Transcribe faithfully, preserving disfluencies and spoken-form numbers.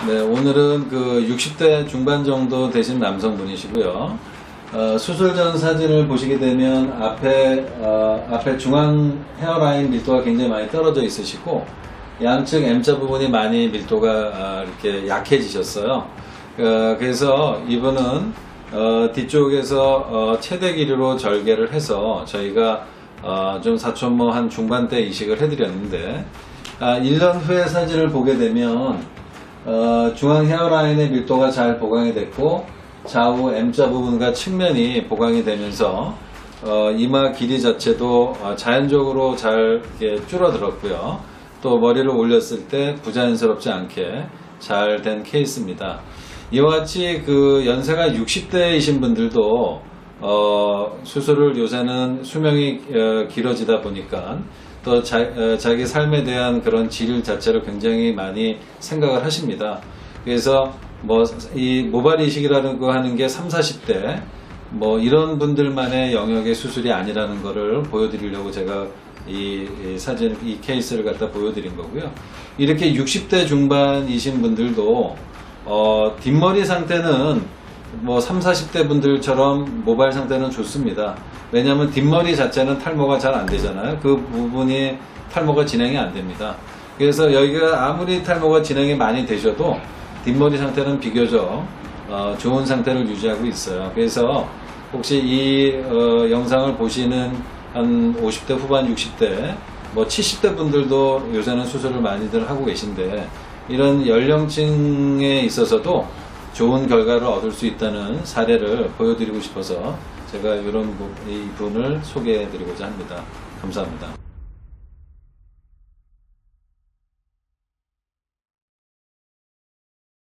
네, 오늘은 그 육십 대 중반 정도 되신 남성분이시고요. 어, 수술 전 사진을 보시게 되면 앞에, 어, 앞에 중앙 헤어라인 밀도가 굉장히 많이 떨어져 있으시고 양측 M자 부분이 많이 밀도가 어, 이렇게 약해지셨어요. 어, 그래서 이분은 어, 뒤쪽에서 어, 최대 길이로 절개를 해서 저희가 어, 좀 사촌모 한 중반대 이식을 해드렸는데 아, 일 년 후에 사진을 보게 되면 어, 중앙 헤어라인의 밀도가 잘 보강이 됐고 좌우 M자 부분과 측면이 보강이 되면서 어, 이마 길이 자체도 어, 자연적으로 잘 이렇게 줄어들었고요. 또 머리를 올렸을 때 부자연스럽지 않게 잘 된 케이스입니다. 이와 같이 그 연세가 육십 대이신 분들도 어, 수술을 요새는 수명이 어, 길어지다 보니까 또 자, 어, 자기 삶에 대한 그런 질 자체를 굉장히 많이 생각을 하십니다. 그래서 뭐 이 모발 이식이라는 거 하는 게 삼, 사십 대 뭐 이런 분들만의 영역의 수술이 아니라는 거를 보여드리려고 제가 이, 이 사진, 이 케이스를 갖다 보여드린 거고요. 이렇게 육십 대 중반이신 분들도 어, 뒷머리 상태는 뭐 삼, 사십 대 분들처럼 모발 상태는 좋습니다. 왜냐하면 뒷머리 자체는 탈모가 잘 안 되잖아요. 그 부분이 탈모가 진행이 안 됩니다. 그래서 여기가 아무리 탈모가 진행이 많이 되셔도 뒷머리 상태는 비교적 어, 좋은 상태를 유지하고 있어요. 그래서 혹시 이 어, 영상을 보시는 한 오십 대 후반, 육십 대, 뭐 칠십 대 분들도 요새는 수술을 많이들 하고 계신데 이런 연령층에 있어서도 좋은 결과를 얻을 수 있다는 사례를 보여드리고 싶어서 제가 이런 이 분을 소개해 드리고자 합니다. 감사합니다.